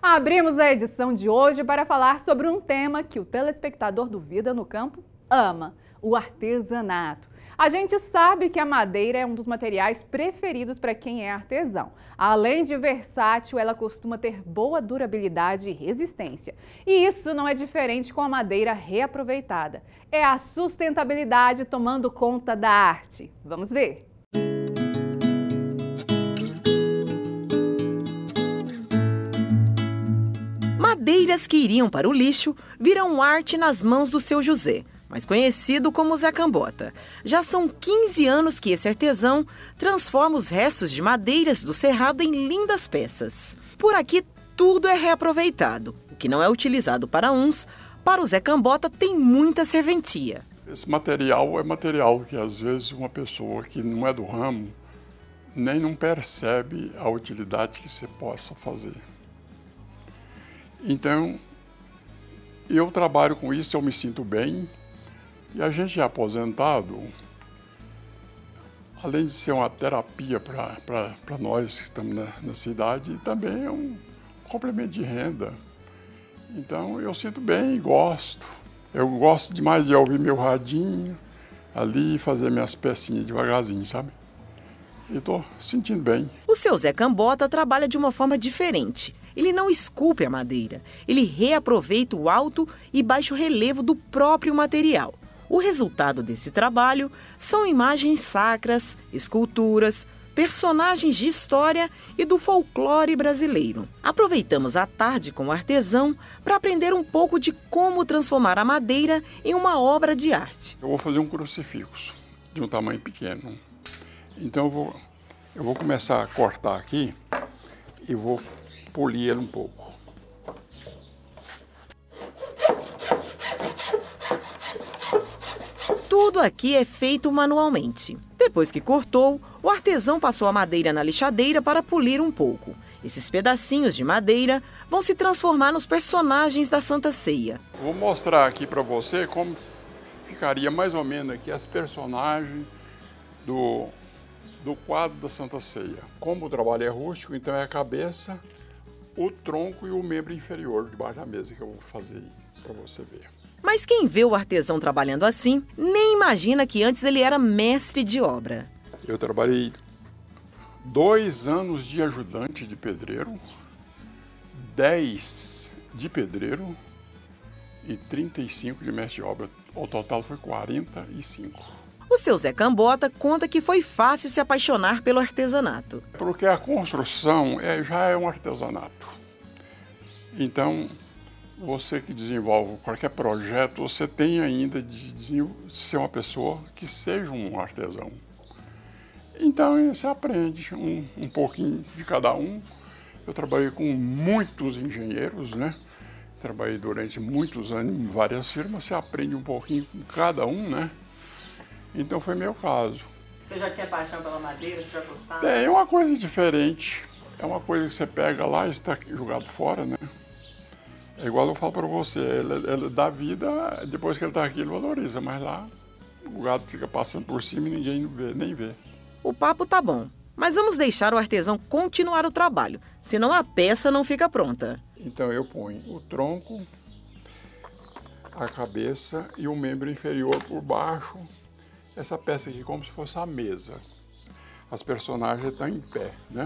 Abrimos a edição de hoje para falar sobre um tema que o telespectador do Vida no Campo ama: o artesanato. A gente sabe que a madeira é um dos materiais preferidos para quem é artesão. Além de versátil, ela costuma ter boa durabilidade e resistência. E isso não é diferente com a madeira reaproveitada. É a sustentabilidade tomando conta da arte. Vamos ver? Madeiras que iriam para o lixo viram arte nas mãos do seu José, mais conhecido como Zé Cambota. Já são 15 anos que esse artesão transforma os restos de madeiras do cerrado em lindas peças. Por aqui tudo é reaproveitado. O que não é utilizado para uns, para o Zé Cambota tem muita serventia. Esse material é material que às vezes uma pessoa que não é do ramo nem não percebe a utilidade que você possa fazer. Então, eu trabalho com isso, eu me sinto bem. E a gente é aposentado, além de ser uma terapia para nós que estamos na cidade, também é um complemento de renda. Então, eu sinto bem e gosto. Eu gosto demais de ouvir meu radinho ali e fazer minhas pecinhas devagarzinho, sabe? E estou sentindo bem. O seu Zé Cambota trabalha de uma forma diferente. Ele não esculpe a madeira, ele reaproveita o alto e baixo relevo do próprio material. O resultado desse trabalho são imagens sacras, esculturas, personagens de história e do folclore brasileiro. Aproveitamos a tarde com o artesão para aprender um pouco de como transformar a madeira em uma obra de arte. Eu vou fazer um crucifixo de um tamanho pequeno. Então eu vou começar a cortar aqui e vou polir ele um pouco. Tudo aqui é feito manualmente. Depois que cortou, o artesão passou a madeira na lixadeira para polir um pouco. Esses pedacinhos de madeira vão se transformar nos personagens da Santa Ceia. Vou mostrar aqui para você como ficaria mais ou menos aqui as personagens do quadro da Santa Ceia. Como o trabalho é rústico, então é a cabeça, o tronco e o membro inferior debaixo da mesa que eu vou fazer aí para você ver. Mas quem vê o artesão trabalhando assim, nem imagina que antes ele era mestre de obra. Eu trabalhei 2 anos de ajudante de pedreiro, 10 de pedreiro e 35 de mestre de obra. O total foi 45. O seu Zé Cambota conta que foi fácil se apaixonar pelo artesanato. Porque a construção já é um artesanato. Então, você que desenvolve qualquer projeto, você tem ainda de ser uma pessoa que seja um artesão. Então, você aprende um pouquinho de cada um. Eu trabalhei com muitos engenheiros, né? Trabalhei durante muitos anos em várias firmas, você aprende um pouquinho com cada um, né? Então foi meu caso. Você já tinha paixão pela madeira? Você já gostava? É uma coisa diferente. É uma coisa que você pega lá e está jogado fora, né? É igual eu falo para você, ele dá vida, depois que ele está aqui ele valoriza, mas lá o gado fica passando por cima e ninguém nem vê. O papo tá bom, mas vamos deixar o artesão continuar o trabalho, senão a peça não fica pronta. Então eu ponho o tronco, a cabeça e o membro inferior por baixo. Essa peça aqui como se fosse a mesa. As personagens estão em pé, né?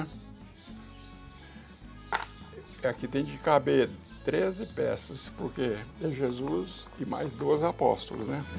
Aqui tem de caber 13 peças, porque é Jesus e mais 2 apóstolos, né?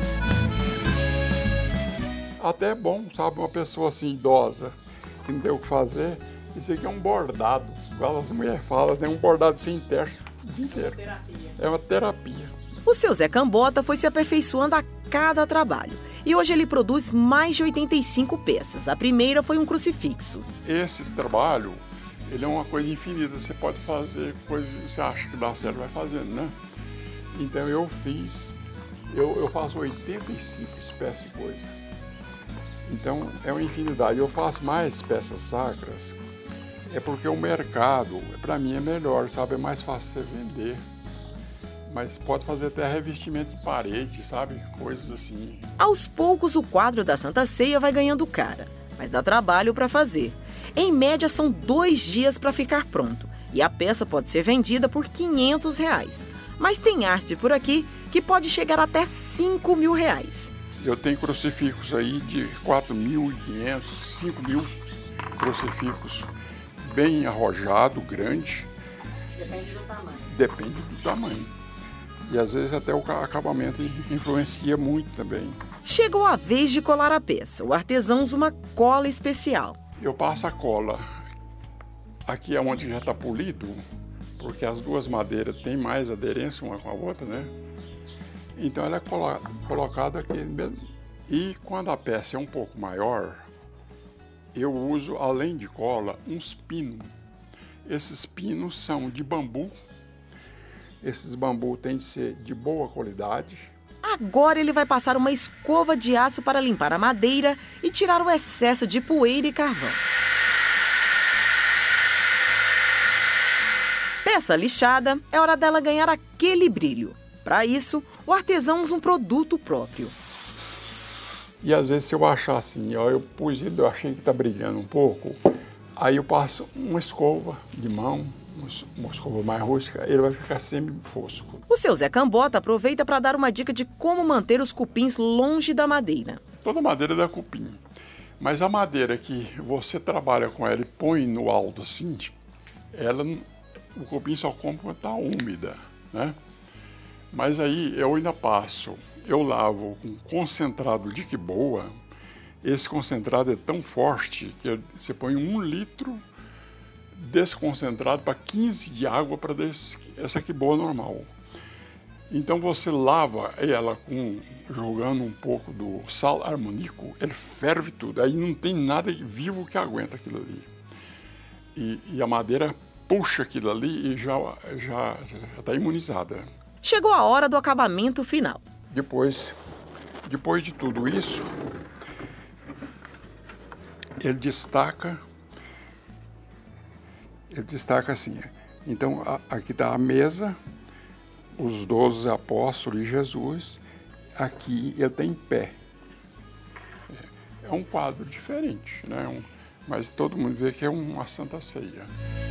Até é bom, sabe, uma pessoa assim idosa, que não tem o que fazer, isso aqui é um bordado. Igual as mulheres falam, tem um bordado sem teste o dia inteiro. É uma terapia. O seu Zé Cambota foi se aperfeiçoando a cada trabalho. E hoje ele produz mais de 85 peças. A primeira foi um crucifixo. Esse trabalho, ele é uma coisa infinita. Você pode fazer coisas que você acha que dá certo, vai fazendo, né? Então eu faço 85 espécies de coisas. Então é uma infinidade. Eu faço mais peças sacras, é porque o mercado, para mim, é melhor, sabe? É mais fácil você vender. Mas pode fazer até revestimento de parede, sabe? Coisas assim. Aos poucos, o quadro da Santa Ceia vai ganhando cara, mas dá trabalho para fazer. Em média, são 2 dias para ficar pronto. e a peça pode ser vendida por R$500. Mas tem arte por aqui que pode chegar até R$5.000. Eu tenho crucifixos aí de 4.500, 5.000 crucifixos, bem arrojado, grande. Depende do tamanho. Depende do tamanho. E às vezes até o acabamento influencia muito também. Chegou a vez de colar a peça. O artesão usa uma cola especial. Eu passo a cola aqui é onde já está polido, porque as duas madeiras têm mais aderência uma com a outra, né? Então ela é colocada aqui mesmo. E quando a peça é um pouco maior, eu uso, além de cola, uns pinos. Esses pinos são de bambu. Esses bambu têm de ser de boa qualidade. Agora ele vai passar uma escova de aço para limpar a madeira e tirar o excesso de poeira e carvão. Peça lixada, é hora dela ganhar aquele brilho. Para isso, o artesão usa um produto próprio. E às vezes se eu achar assim, ó, eu pus ele, eu achei que está brilhando um pouco, aí eu passo uma escova de mão, uma escova mais rústica, ele vai ficar semi-fosco. O seu Zé Cambota aproveita para dar uma dica de como manter os cupins longe da madeira. Toda madeira dá cupim, mas a madeira que você trabalha com ela e põe no alto assim, o cupim só come quando está úmida, né? Mas aí eu ainda passo, eu lavo com concentrado de que boa. Esse concentrado é tão forte que você põe 1 litro desse concentrado para 15 de água para essa que boa normal. Então você lava ela jogando um pouco do sal harmônico, ele ferve tudo, aí não tem nada vivo que aguenta aquilo ali. E a madeira puxa aquilo ali e já está imunizada. Chegou a hora do acabamento final. Depois de tudo isso, ele destaca assim. Então, aqui está a mesa, os 12 apóstolos e Jesus. Aqui ele tem pé. É um quadro diferente, né? Mas todo mundo vê que é uma Santa Ceia.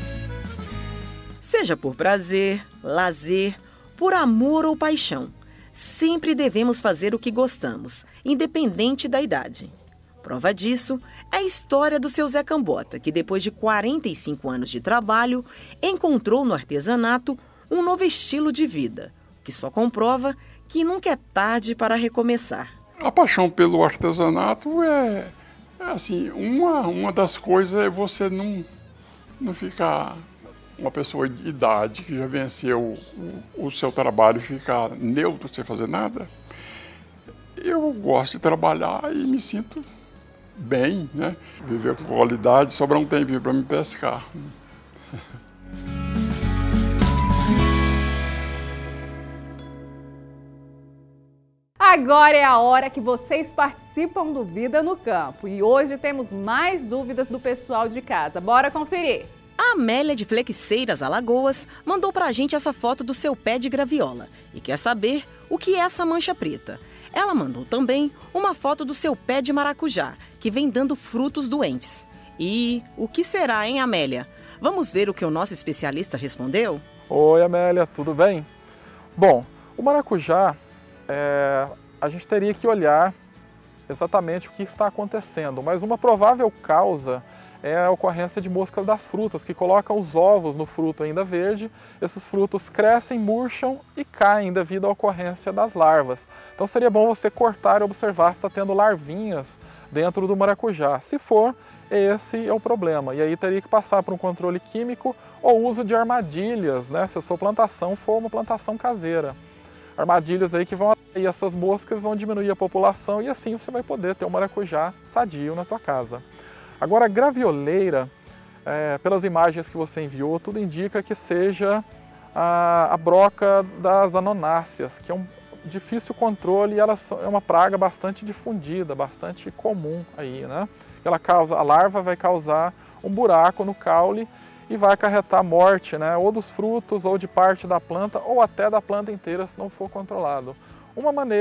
Seja por prazer, lazer, por amor ou paixão, sempre devemos fazer o que gostamos, independente da idade. Prova disso é a história do seu Zé Cambota, que depois de 45 anos de trabalho, encontrou no artesanato um novo estilo de vida, que só comprova que nunca é tarde para recomeçar. A paixão pelo artesanato é assim, uma das coisas é você não ficar uma pessoa de idade que já venceu o seu trabalho e ficar neutro sem fazer nada. Eu gosto de trabalhar e me sinto bem, né? Viver com qualidade, sobrar um tempinho para me pescar. Agora é a hora que vocês participam do Vida no Campo. E hoje temos mais dúvidas do pessoal de casa. Bora conferir! A Amélia de Flexeiras, Alagoas, mandou pra gente essa foto do seu pé de graviola e quer saber o que é essa mancha preta. Ela mandou também uma foto do seu pé de maracujá, que vem dando frutos doentes. E o que será, hein, Amélia? Vamos ver o que o nosso especialista respondeu? Oi, Amélia, tudo bem? Bom, o maracujá, a gente teria que olhar exatamente o que está acontecendo, mas uma provável causa é a ocorrência de mosca das frutas, que colocam os ovos no fruto ainda verde. Esses frutos crescem, murcham e caem devido à ocorrência das larvas. Então seria bom você cortar e observar se está tendo larvinhas dentro do maracujá. Se for, esse é o problema. E aí teria que passar por um controle químico ou uso de armadilhas, né? Se a sua plantação for uma plantação caseira. Armadilhas aí que vão atrair essas moscas, vão diminuir a população e assim você vai poder ter um maracujá sadio na sua casa. Agora, a gravioleira, pelas imagens que você enviou, tudo indica que seja a broca das anonáceas, que é um difícil controle e ela é uma praga bastante difundida, bastante comum aí, né? A larva vai causar um buraco no caule e vai acarretar morte, né? Ou dos frutos, ou de parte da planta, ou até da planta inteira, se não for controlado. Uma maneira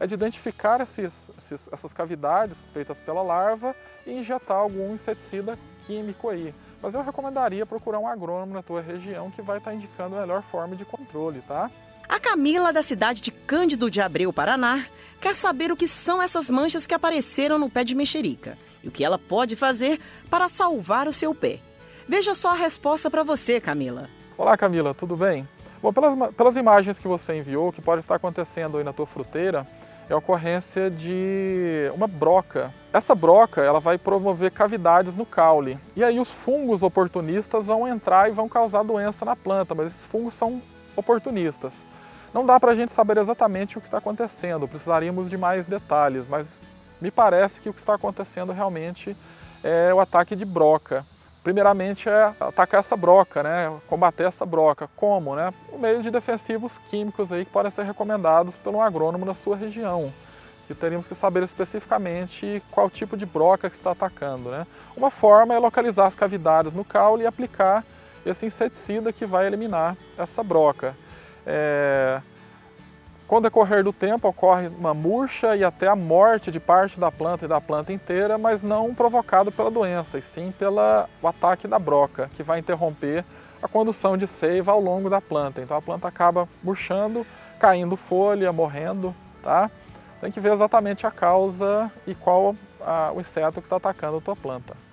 é de identificar essas cavidades feitas pela larva e injetar algum inseticida químico aí. Mas eu recomendaria procurar um agrônomo na tua região que vai estar indicando a melhor forma de controle, tá? A Camila, da cidade de Cândido de Abreu, Paraná, quer saber o que são essas manchas que apareceram no pé de mexerica e o que ela pode fazer para salvar o seu pé. Veja só a resposta para você, Camila. Olá, Camila, tudo bem? Bom, pelas imagens que você enviou, o que pode estar acontecendo aí na tua fruteira é a ocorrência de uma broca. Essa broca ela vai promover cavidades no caule. E aí os fungos oportunistas vão entrar e vão causar doença na planta, mas esses fungos são oportunistas. Não dá para a gente saber exatamente o que está acontecendo, precisaríamos de mais detalhes, mas me parece que o que está acontecendo realmente é o ataque de broca. Primeiramente é atacar essa broca, né? Combater essa broca. Como? Né? Por meio de defensivos químicos aí que podem ser recomendados pelo agrônomo na sua região. E teríamos que saber especificamente qual tipo de broca que está atacando. Né? Uma forma é localizar as cavidades no caule e aplicar esse inseticida que vai eliminar essa broca. Com o decorrer do tempo ocorre uma murcha e até a morte de parte da planta e da planta inteira, mas não provocado pela doença, e sim pelo ataque da broca, que vai interromper a condução de seiva ao longo da planta. Então a planta acaba murchando, caindo folha, morrendo, tá? Tem que ver exatamente a causa e qual o inseto que está atacando a tua planta.